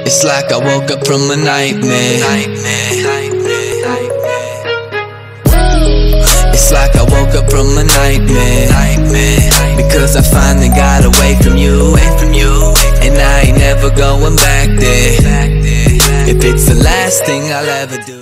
It's like I woke up from a nightmare. It's like I woke up from a nightmare, because I finally got away from you, and I ain't never going back there. If it's the last thing I'll ever do.